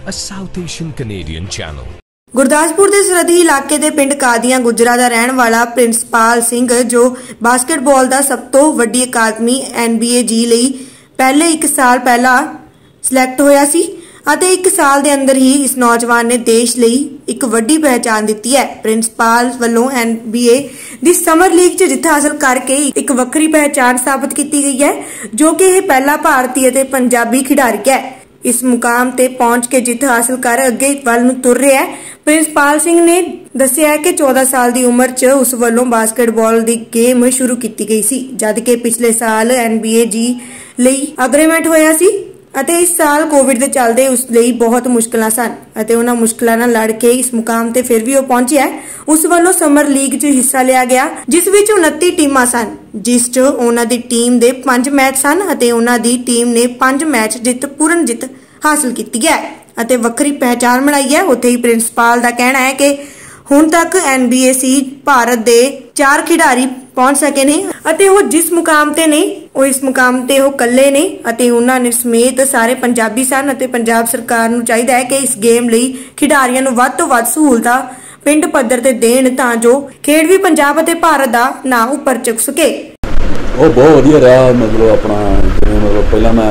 a South Asian Canadian channel. Gurdaspur ਦੇ ਸਰਹੱਦੀ ਇਲਾਕੇ ਦੇ ਪਿੰਡ ਕਾਦੀਆਂ ਗੁਜਰਾ ਦਾ ਰਹਿਣ ਵਾਲਾ ਪ੍ਰਿੰਸਪਾਲ ਸਿੰਘ ਜੋ ਬਾਸਕਟਬਾਲ ਦਾ ਸਭ ਤੋਂ ਵੱਡੀ ਅਕਾਦਮੀ NBA ਜੀ ਲਈ ਪਹਿਲੇ 1 ਸਾਲ ਪਹਿਲਾਂ ਸਿਲੈਕਟ ਹੋਇਆ ਸੀ ਅਤੇ 1 ਸਾਲ ਦੇ ਅੰਦਰ ਹੀ ਇਸ ਨੌਜਵਾਨ ਨੇ ਦੇਸ਼ ਲਈ ਇੱਕ ਵੱਡੀ ਪਹਿਚਾਣ ਦਿੱਤੀ ਹੈ। ਪ੍ਰਿੰਸਪਾਲ ਵੱਲੋਂ NBA ਦੀ ਸਮਰ ਲੀਗ 'ਚ ਜਿੱਤ ਹਾਸਲ ਕਰਕੇ ਇੱਕ ਵੱਖਰੀ ਪਹਿਚਾਣ ਸਥਾਪਿਤ ਕੀਤੀ ਗਈ ਹੈ ਜੋ ਕਿ ਇਹ ਪਹਿਲਾ ਭਾਰਤੀ ਅਤੇ ਪੰਜਾਬੀ ਖਿਡਾਰੀ ਹੈ। इस मुकाम ते पहुंच के जित हासिल कर अगे वल नूं तुर रहा है। प्रिंसपाल सिंह ने दस्सिया है कि 14 साल की उम्र च उस वालों बास्केटबॉल दी गेम शुरू की गई सी जद कि पिछले साल NBA जी लई अग्रीमेंट होया सी ਅਤੇ इस साल कोविड के चलते उस ਲਈ बहुत मुश्किलां सन ਅਤੇ ਉਹਨਾਂ मुश्किलां ਨਾਲ लड़ के इस मुकाम ते फिर भी वो पहुंचिया। उस वालों समर लीग च हिस्सा लिया गया जिस विच 29 टीमां सन जिस च ਉਹਨਾਂ ਦੀ ਟੀਮ ਦੇ 5 मैच सन ਅਤੇ ਉਹਨਾਂ ਦੀ ਟੀਮ ਨੇ 5 मैच पूर्ण जित हासिल की है ਅਤੇ ਵੱਖਰੀ ਪਹਿਚਾਣ ਬਣਾਈ ਹੈ। ਉੱਥੇ ਹੀ ਪ੍ਰਿੰਸੀਪਲ ਦਾ ਕਹਿਣਾ ਹੈ ਕਿ ਹੁਣ ਤੱਕ NBAC ਭਾਰਤ ਦੇ 4 ਖਿਡਾਰੀ पहुंच सके ने ਅਤੇ ਉਹ जिस मुकाम ते ने ਉਹ इस मुकाम ते ਉਹ ਕੱਲੇ ਨੇ ਅਤੇ ਉਹਨਾਂ ਨੇ ਸਮੇਤ ਸਾਰੇ ਪੰਜਾਬੀ ਸਨ ਅਤੇ ਪੰਜਾਬ ਸਰਕਾਰ ਨੂੰ ਚਾਹੀਦਾ ਹੈ ਕਿ ਇਸ ਗੇਮ ਲਈ ਖਿਡਾਰੀਆਂ ਨੂੰ ਵੱਧ ਤੋਂ ਵੱਧ ਸਹੂਲਤਾਂ ਪਿੰਡ ਪੱਧਰ ਤੇ ਦੇਣ ਤਾਂ ਜੋ ਖੇਡ ਵੀ ਪੰਜਾਬ ਅਤੇ ਭਾਰਤ ਦਾ ਨਾਂ ਉੱਪਰ ਚੁੱਕ ਸਕੇ। ਉਹ ਬਹੁਤ ਵਧੀਆ ਰਿਹਾ मतलब अपना मतलब ਪਹਿਲਾਂ ਮੈਂ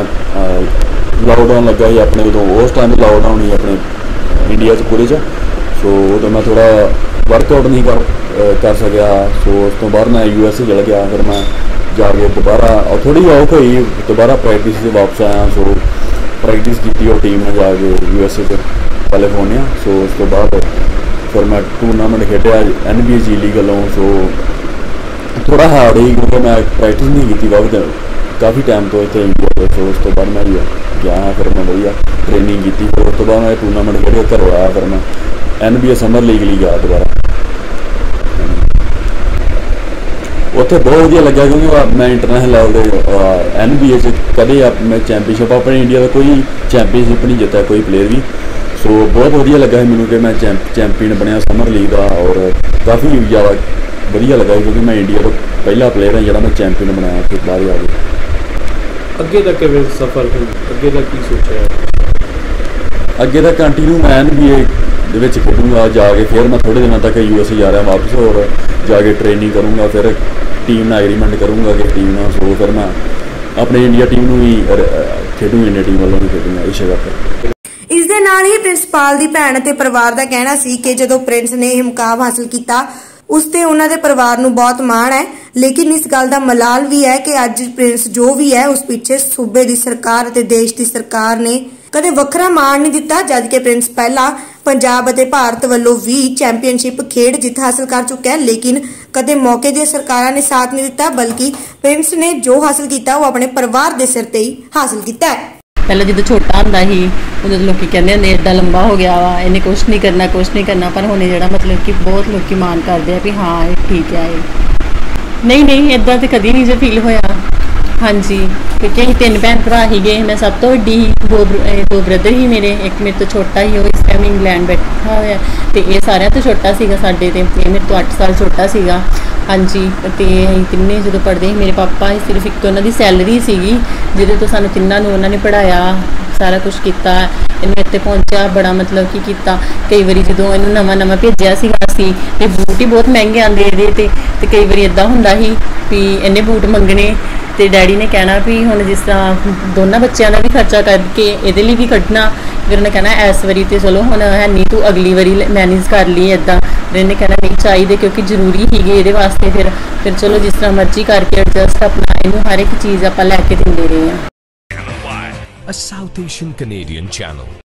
लॉकडाउन लगा ही अपने उदों उस टाइम लॉकडाउन ही अपने इंडिया च पूरे च सो उदों मैं थोड़ा वर्कआउट नहीं कर सकिया। सो उस तो बाद मैं USA चला गया फिर मैं जाके दोबारा और थोड़ी औख हुई दोबारा प्रैक्टिस से वापस आया। सो प्रैक्टिस की और टीम ने जाके USA च कैलिफोर्निया। सो उस तो बाद फिर मैं टूरनामेंट खेडिया NBA जी लीग वालों। सो थोड़ा हार्ड ही क्योंकि मैं प्रैक्टिस नहीं की काफ़ी टाइम तो इतने इंडिया पे। सो उस तो बाद मैं गया फिर मैं बढ़िया ट्रेनिंग की फिर उस तो बाद मैं टूरनामेंट खेल के घरों आया फिर मैं NBA समर लीग लिए गया दोबारा। उत्थे बहुत वधिया लग्या क्योंकि मैं इंटरनेशनल लेवल के NBA कदे मैं चैंपीयनशिप अपने इंडिया का कोई चैंपीयनशिप नहीं जिता कोई प्लेयर भी। सो बहुत वधिया लगा मैनू कि मैं चैंपीयन बनया समर लीग का और काफ़ी ज़्यादा वधिया लगा क्योंकि मैं इंडिया का पहला प्लेयर है जिहड़ा मैं चैंपीयन बनाया फिर बाहर आ गया। ਅੱਗੇ ਤੱਕ ਕਿਵੇਂ ਸਫ਼ਰ ਅੱਗੇ ਦਾ ਕੀ ਸੋਚਿਆ? ਅੱਗੇ ਦਾ ਕੰਟੀਨਿਊ ਮੈਂ NBA ਦੇ ਵਿੱਚ ਖੇਡੂੰਗਾ ਜਾ ਕੇ ਫਿਰ ਮੈਂ ਥੋੜੇ ਦਿਨਾਂ ਤੱਕ USA ਜਾ ਰਿਹਾ ਵਾਪਸ और ਜਾ ਕੇ ਟ੍ਰੇਨਿੰਗ ਕਰੂੰਗਾ ਫਿਰ ਟੀਮ ਨਾਲ ਐਗਰੀਮੈਂਟ ਕਰੂੰਗਾ ਕਿ ਟੀਮ ਨਾਲ ਸੋ ਫਿਰ ਮੈਂ ਆਪਣੀ ਇੰਡੀਆ ਟੀਮ ਨੂੰ ਵੀ ਖੇਡੂੰਗਾ ਇੰਡੀਆ ਟੀਮ ਵੱਲੋਂ ਵੀ ਖੇਡੂੰਗਾ ਇਸ ਜਗ੍ਹਾ ਤੇ। ਇਸ ਦੇ ਨਾਲ ਹੀ ਪ੍ਰਿੰਸੀਪਲ ਦੀ ਭੈਣ ਅਤੇ ਪਰਿਵਾਰ ਦਾ ਕਹਿਣਾ ਸੀ ਕਿ ਜਦੋਂ ਪ੍ਰਿੰਸ ਨੇ ਇਹ ਮੁਕਾਮ ਹਾਸਲ ਕੀਤਾ ਉਸ ਤੇ ਉਹਨਾਂ ਦੇ ਪਰਿਵਾਰ ਨੂੰ ਬਹੁਤ ਮਾਣ ਹੈ लेकिन इस गल का मलाल भी है कि अज प्रिंस जो भी है उस पीछे सूबे की सरकार ते देश की सरकार ने कदे वखरा मान नहीं दिता जबकि प्रिंस पहला पंजाब ते भारत वालों भी चैंपीयनशिप खेड जित हासिल कर चुका है लेकिन कदे मौके दी सरकारां ने साथ नहीं दिता बल्कि प्रिंस ने जो हासिल किया वो अपने परिवार के सिर ते ही हासिल किया है। पहले जो छोटा होंदा ही उदों लोग कहते हैं एडा लंबा हो गया वा इन्हें कुछ नहीं करना पर हुणे जिहड़ा मतलब कि बहुत लोग मान करते हैं भी हाँ ठीक है नहीं इदा तो कभी नहीं जो फील होया। हाँ जी क्योंकि अं 3 भैन भरा ही गए मैं सब तो वड्डी ही दो ब्रदर ही मेरे एक मेरे तो छोटा ही वो इस टाइम इंग्लैंड बैठा हुआ तो ये सारे तो छोटा सीगा साडे ते मेरे तो 8 साल छोटा सीगा। हाँ जी तो तिन्ने जो पढ़ते मेरे पापा सिर्फ एक उन्होंने सैलरी सीगी जिहदे तो सानू तिन्नां नूं उन्होंने पढ़ाया सारा कुछ किया इन्हें इत्थे पहुंचा बड़ा मतलब कि किया। कई बार जो इन्हूं नवां भेजिया सीगा सी ते बूट ही बहुत महंगे आंदे इहदे ते कई बार इदां हुंदा ही भी इन्हें बूट मंगने ते डैडी ने कहना भी हुण जिस तरह दोनों बच्चों का भी खर्चा करके इहदे लई भी कड्ढना फिर उन्हें कहना इस वारी तो चलो हुण है नहीं तू अगली वारी मैनेज कर ली इदां फिर इन्हें कहना नहीं चाहिए क्योंकि जरूरी ही ये वास्ते फिर चलो जिस तरह मर्जी करके एडजस्ट अपना इनू हर एक चीज़ आप लैके देंदे रहे हैं। A South Asian Canadian channel.